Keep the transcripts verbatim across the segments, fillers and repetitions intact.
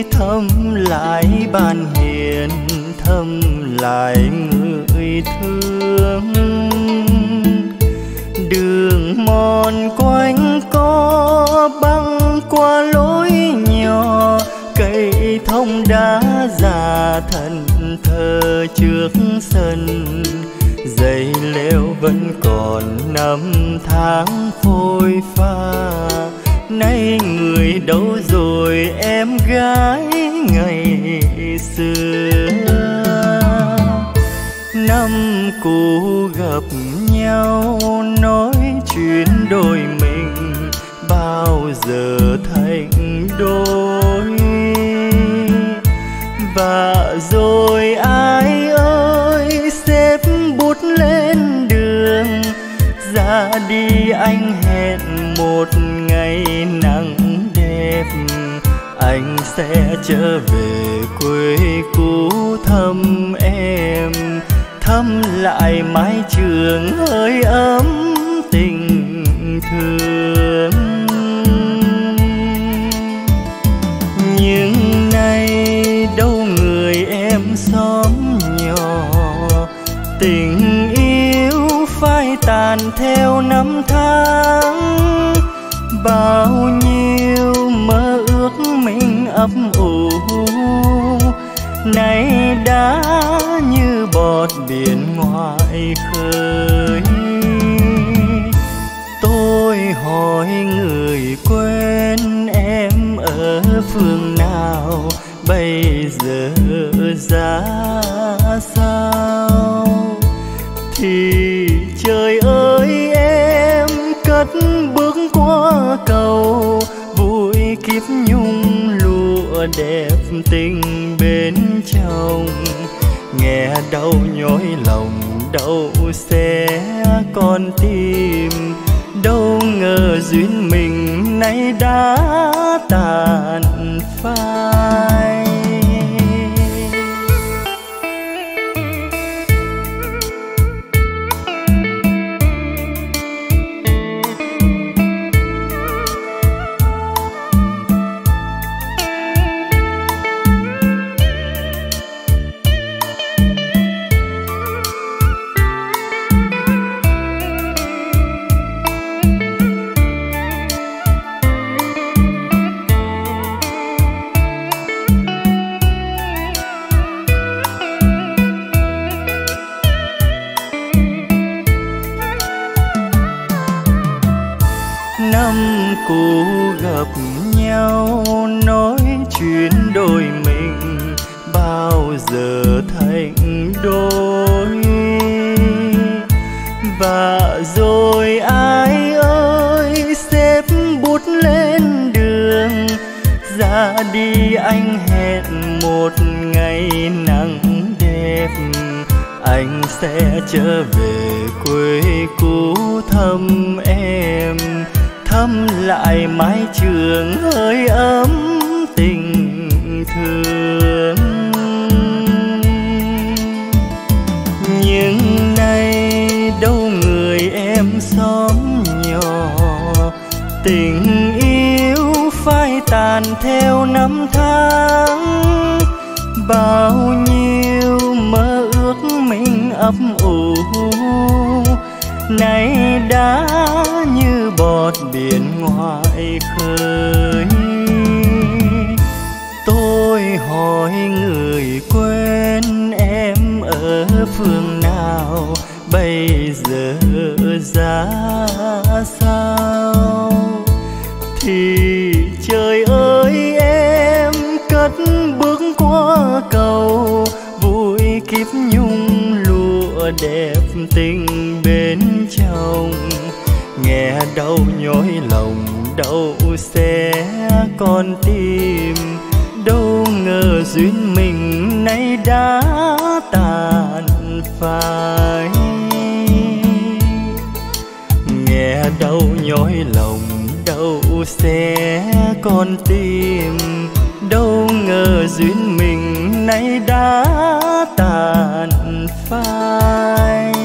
thăm lại ban hiền, thăm lại người thương. Đường mòn quanh co băng qua lối nhỏ, cây thông đá già thần thờ trước sân. Dây leo vẫn còn năm tháng phôi pha, nay người đâu rồi em gái ngày xưa. Năm cũ gặp nhau nói chuyện đôi mình, bao giờ thành đôi. Và rồi ai ơi xếp bút lên đường, ra đi anh hẹn một ngày nắng đẹp. Anh sẽ trở về quê cũ thăm em, thăm lại mái trường hơi ấm tình thương. Nhưng nay đâu người em xóm nhỏ, tình yêu phai tàn theo năm tháng. Bao nhiêu mơ ước mình ấp ủ, nay đã như bọt biển ngoài khơi. Tôi hỏi người quen em ở phương nào, bây giờ ra sao? Thì trời ơi em cất bước qua cầu, vui kiếp nhung lụa đẹp tình bên chồng. Nghe đau nhói lòng đau xé con tim, đâu ngờ duyên mình nay đã tàn phai. Năm cũ gặp nhau nói chuyện đôi mình, bao giờ thành đôi. Và rồi ai ơi xếp bút lên đường, ra đi anh hẹn một ngày nắng đẹp. Anh sẽ trở về quê cũ thăm em, thăm lại mái trường hơi ấm tình thương. Nhưng nay đâu người em xóm nhỏ, tình yêu phai tàn theo năm tháng. Bao nhiêu mơ ước mình ấp ủ, nay đã như bọt biển ngoài khơi. Tôi hỏi người quen em ở phương nào, bây giờ ra sao? Thì trời ơi em cất bước qua cầu, vui kiếp nhung lụa đẹp tình bên chồng. Nghe đau nhói lòng đau xé con tim, đâu ngờ duyên mình nay đã tàn phai. Nghe đau nhói lòng đau xé con tim, đâu ngờ duyên mình nay đã tàn phai.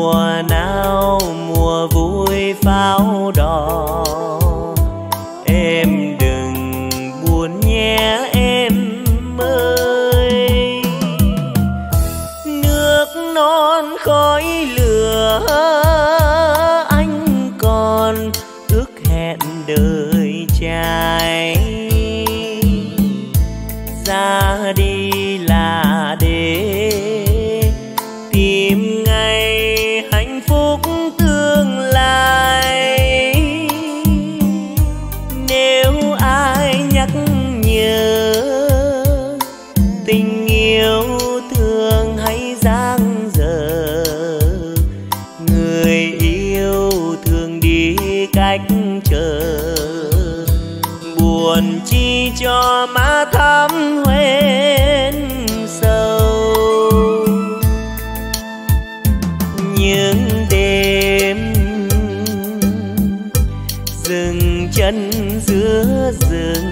mùa nào mùa vui pháo đỏ. Em đừng buồn nhé em ơi, nước non khói lửa anh còn ước hẹn đời trai. Ra đi là để tìm ngày hạnh phúc tương lai. Nếu ai nhắc nhớ tình yêu thương hãy dang dở, người yêu thương đi cách chờ. Buồn chi cho má thắm hoen sâu. Những đêm dừng chân giữa rừng,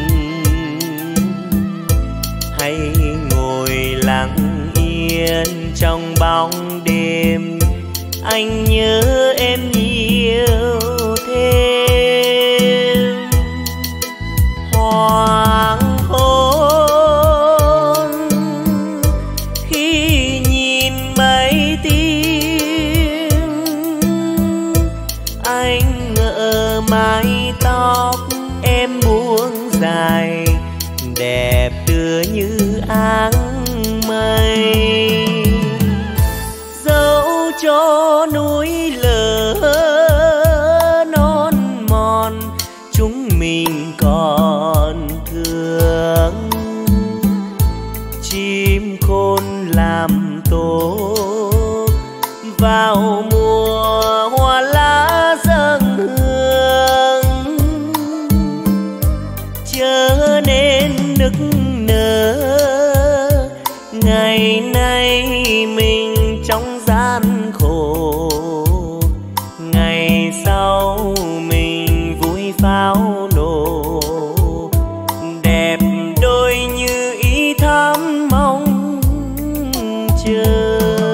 hay ngồi lặng yên trong bóng đêm, anh nhớ em nhiều thêm. Hoàng hôn khi nhìn mây tím, anh ngỡ mái tóc em buông dài, đẹp tựa như áng mây. Dẫu cho núi lở non mòn, chúng mình còn thương. Chim khôn làm tổ vào mùa hoa lá dâng hương, chớ nên nức nở. Ngày nay mình trong gian khổ, ngày sau mình vui pháo nổ. Đẹp đôi như ý thắm mong chờ.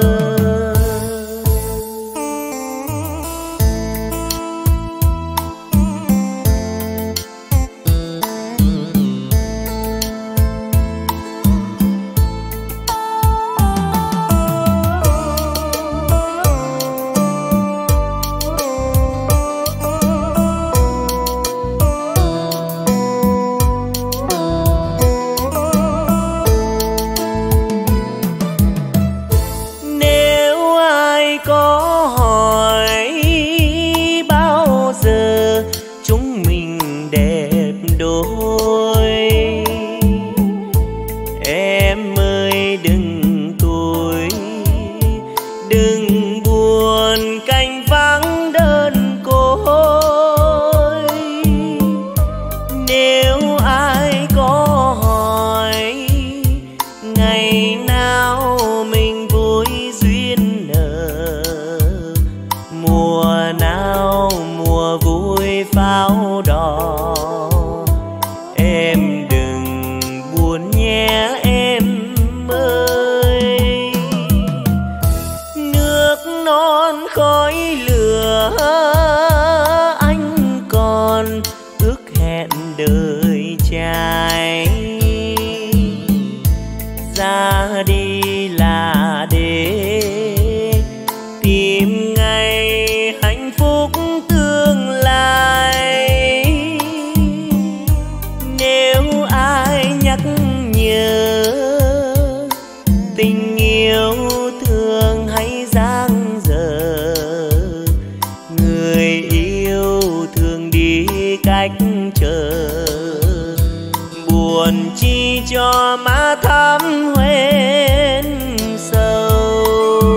Cho má thắm hoen sâu.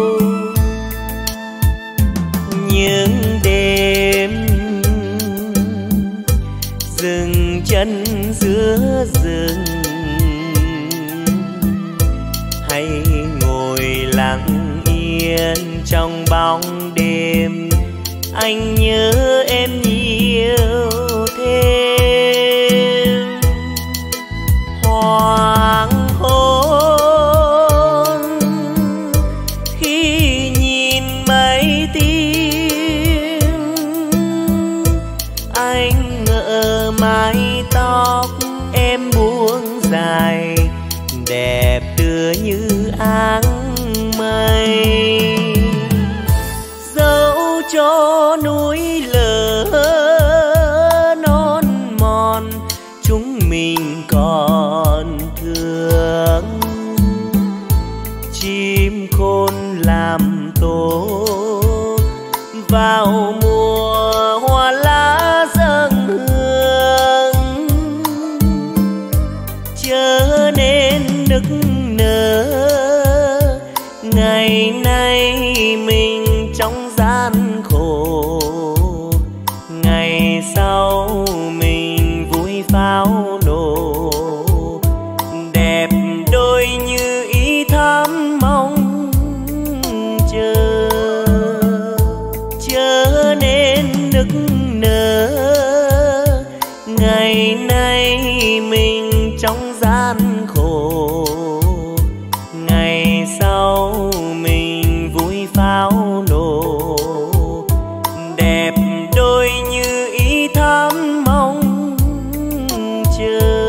Những đêm dừng chân giữa rừng, hay ngồi lặng yên trong bóng đêm, anh nhớ em nhiều thêm. Hoàng hôn khi nhìn mây tóc em buông dài, đẹp tựa như áng mây. Dẫu cho núi lở non mòn, chúng mình còn thương. Chim khôn làm tổ vào mùa hoa lá dâng hương, chớ nên nức nở. Ngày nay mình trong gian khổ, ngày sau mình vui pháo nổ. Đẹp đôi như ý thắm mong chờ, chớ nên nức nở. Ngày nay mình trong gian khổ, ngày sau mình vui pháo nổ. Đẹp đôi như ý thắm mong chờ.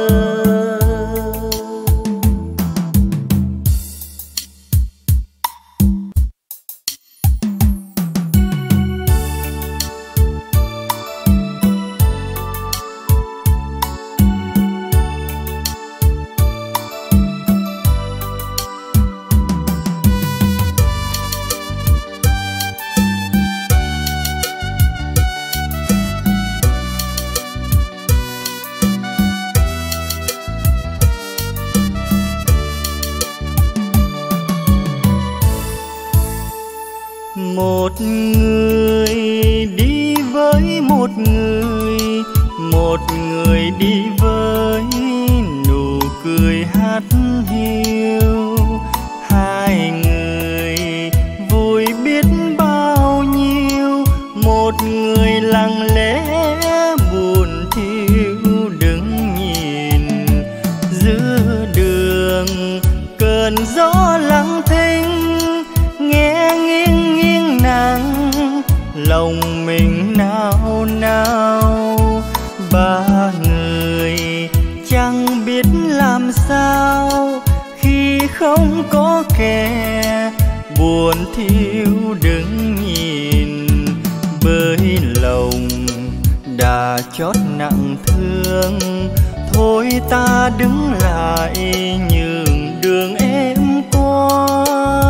Một người đi với một người, một người đi với nụ cười hát hiu. Hai người vui biết bao nhiêu, một người lặng lẽ buồn thiêu đứng nhìn. Giữa đường cơn gió lặng thinh, nghe nghiêng nghiêng nắng, lòng mình nao nao. Ba người chẳng biết làm sao khi không có kẻ, buồn thiêu đứng nhìn. Bởi lòng đã chót nặng thương, thôi ta đứng lại nhường đường em qua.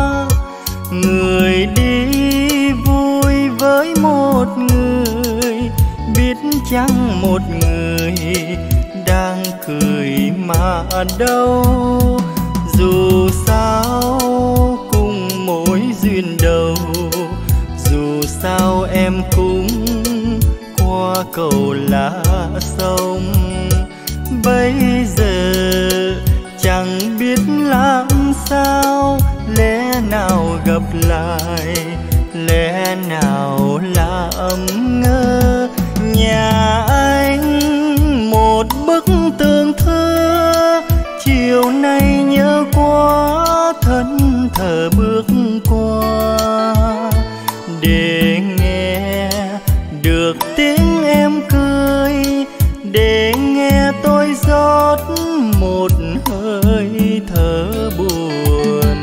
Người đi vui với một người, biết chăng một người đang cười mà đâu. Dù sao cùng mối duyên đầu, dù sao em cũng qua cầu lá sông. Bây giờ chẳng biết làm sao, lẽ nào gặp lại, lẽ nào làm ngơ. Nhà anh một bức tường thưa, chiều nay nhớ quá thân thờ bước qua. Để nghe được tiếng em cười, để nghe tôi rót một hơi thở buồn.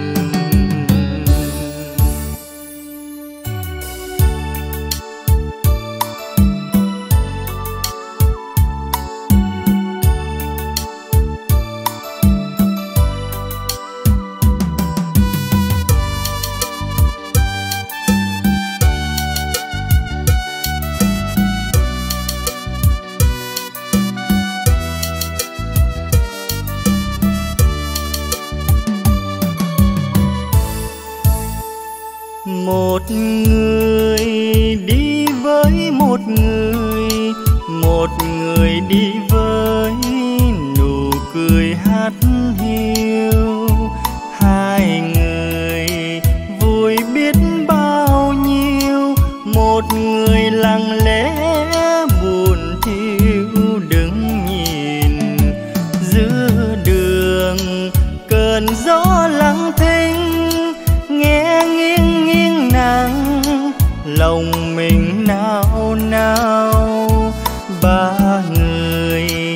Một người đi với một người, một người đi với nụ cười hát hiu. Hai người vui biết bao nhiêu, một người lặng lẽ buồn thiêu đứng nhìn. Giữa đường cơn gió lặng thinh, nghe nghiêng nghiêng nắng, lòng mình nao nao. Ba người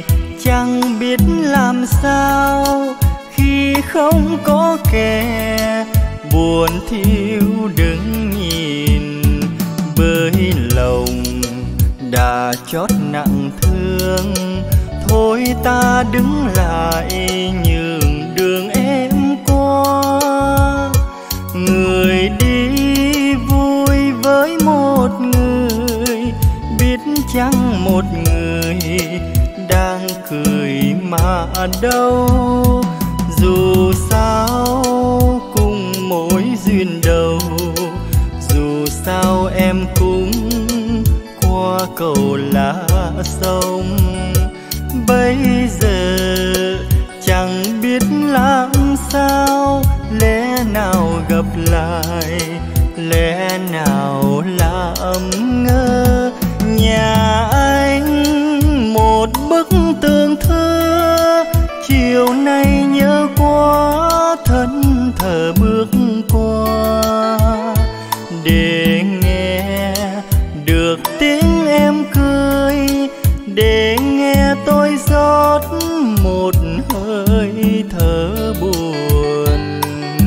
có kẻ buồn thiêu đứng nhìn, bởi lòng đã chót nặng thương. Thôi ta đứng lại nhường đường em qua, người đi vui với một người, biết chăng một người đang cười mà đâu. Dù sao cùng mối duyên đầu, dù sao em cũng qua cầu lá sông. Bây giờ chẳng biết làm sao, lẽ nào gặp lại, lẽ nào làm ngơ. Nhà anh một bức tường thơ, chiều nay nhớ quá thân thờ bước qua, để nghe được tiếng em cười, để nghe tôi rót một hơi thở buồn,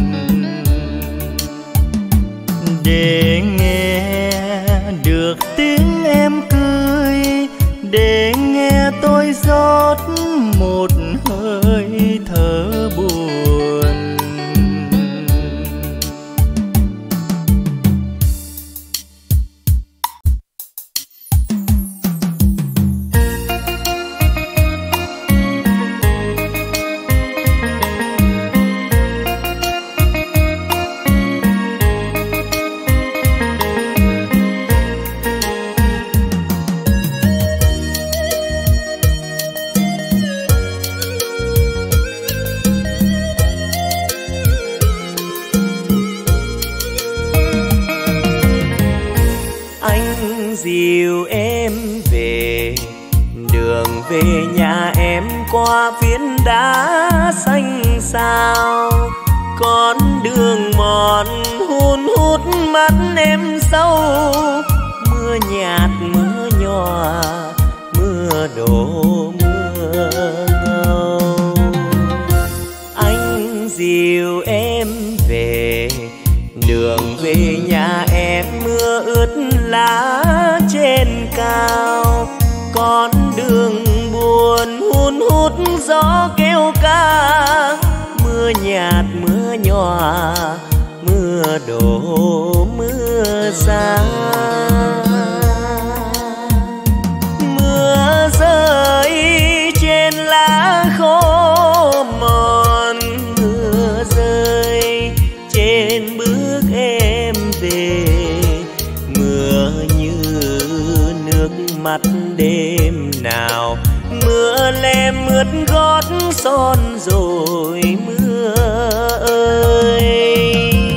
để nghe được tiếng em cười, để nghe tôi rót một hơi thở buồn. Dìu em về đường về nhà em qua phiến đá xanh xao, con đường mòn hun hút mắt em sâu. Mưa nhạt mưa nhòa, mưa đổ mưa ngâu. Anh dìu em về đường về nhà em, mưa ướt lá trên cao, con đường buồn hun hút gió kêu ca. Mưa nhạt mưa nhòa, mưa đổ mưa xa. Mưa rơi trên lá khô mòn, mưa rơi trên bước em về. Mưa như nước mắt đêm nào, mưa lem mướt gót son rồi mưa ơi.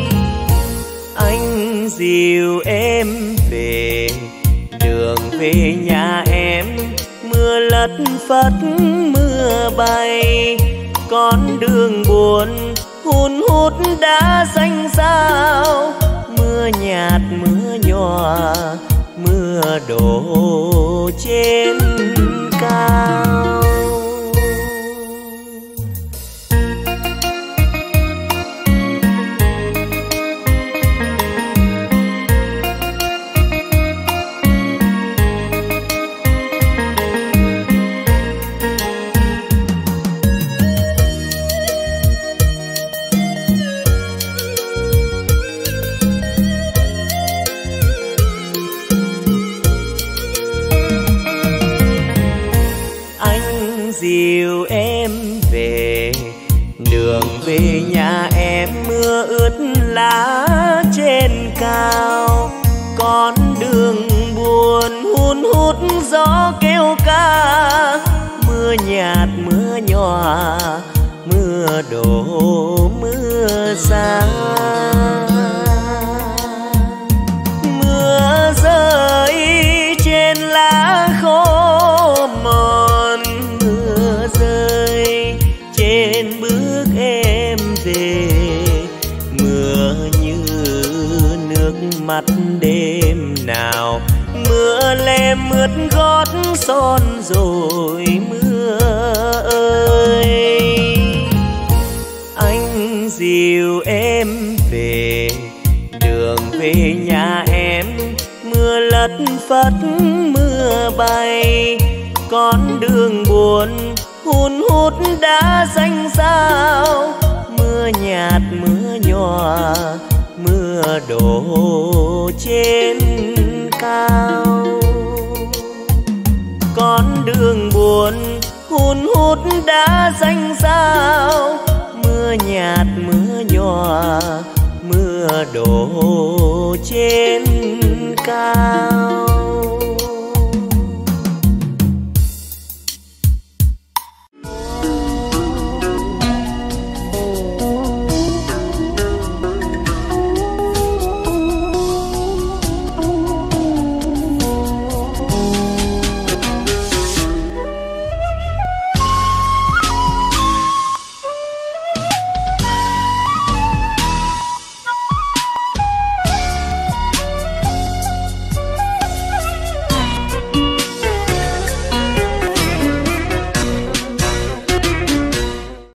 Anh dìu em về đường về nhà em, mưa lất phất mưa bay, con đường buồn hun hút đã xanh xao. Mưa nhạt mưa nhòa, mưa đổ trên cao. Dìu em về đường về nhà em, mưa ướt lá trên cao, con đường buồn hun hút gió kêu ca. Mưa nhạt mưa nhòa, mưa đổ mưa xa. Mưa rơi trên lá khô mòn, mưa rơi trên bước em về. Mưa như nước mắt đêm nào, mưa lem mướt gót son rồi mưa ơi. Anh dìu em về, đường về nhà em mưa lất phất mưa bay, con đường buồn hun hút đã xanh xao, mưa nhạt mưa nhòa mưa đổ trên cao. Con đường buồn hun hút đã xanh xao, mưa nhạt mưa nhòa mưa đổ trên cao.